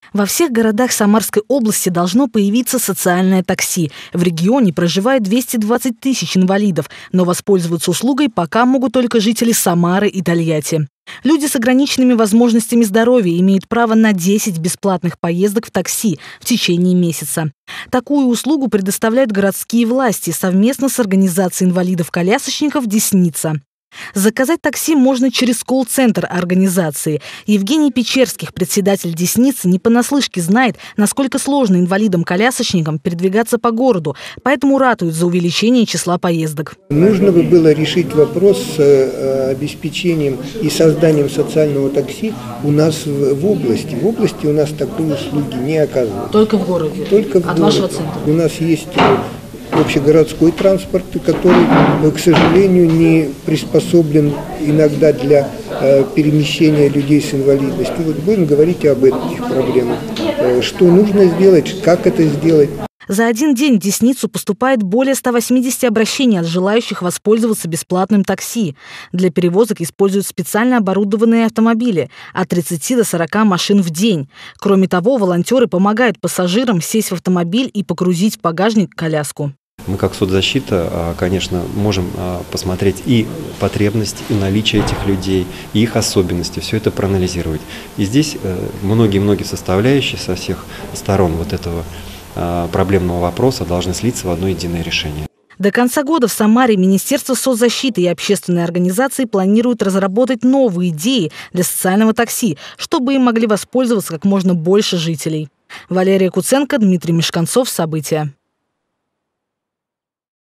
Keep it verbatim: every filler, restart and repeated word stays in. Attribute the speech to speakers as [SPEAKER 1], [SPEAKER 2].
[SPEAKER 1] Во всех городах Самарской области должно появиться социальное такси. В регионе проживает двести двадцать тысяч инвалидов, но воспользоваться услугой пока могут только жители Самары и Тольятти. Люди с ограниченными возможностями здоровья имеют право на десять бесплатных поездок в такси в течение месяца. Такую услугу предоставляют городские власти совместно с организацией инвалидов-колясочников «Десница». Заказать такси можно через колл-центр организации. Евгений Печерских, председатель «Десницы», не понаслышке знает, насколько сложно инвалидам-колясочникам передвигаться по городу, поэтому ратует за увеличение числа поездок.
[SPEAKER 2] Нужно бы было решить вопрос с обеспечением и созданием социального такси у нас в области. В области у нас такой услуги не оказывают.
[SPEAKER 1] Только в городе?
[SPEAKER 2] Только в
[SPEAKER 1] От
[SPEAKER 2] городе.
[SPEAKER 1] Вашего центра?
[SPEAKER 2] У нас есть общегородской транспорт, который, к сожалению, не приспособлен иногда для э, перемещения людей с инвалидностью. Вот будем говорить об этих проблемах. Э, что нужно сделать, как это сделать.
[SPEAKER 1] За один день в Десницу поступает более ста восьмидесяти обращений от желающих воспользоваться бесплатным такси. Для перевозок используют специально оборудованные автомобили от тридцати до сорока машин в день. Кроме того, волонтеры помогают пассажирам сесть в автомобиль и погрузить в багажник коляску.
[SPEAKER 3] Мы как соцзащита, конечно, можем посмотреть и потребность, и наличие этих людей, и их особенности, все это проанализировать. И здесь многие-многие составляющие со всех сторон вот этого проблемного вопроса должны слиться в одно единое решение.
[SPEAKER 1] До конца года в Самаре Министерство соцзащиты и общественные организации планируют разработать новые идеи для социального такси, чтобы им могли воспользоваться как можно больше жителей. Валерия Куценко, Дмитрий Мешканцов. События.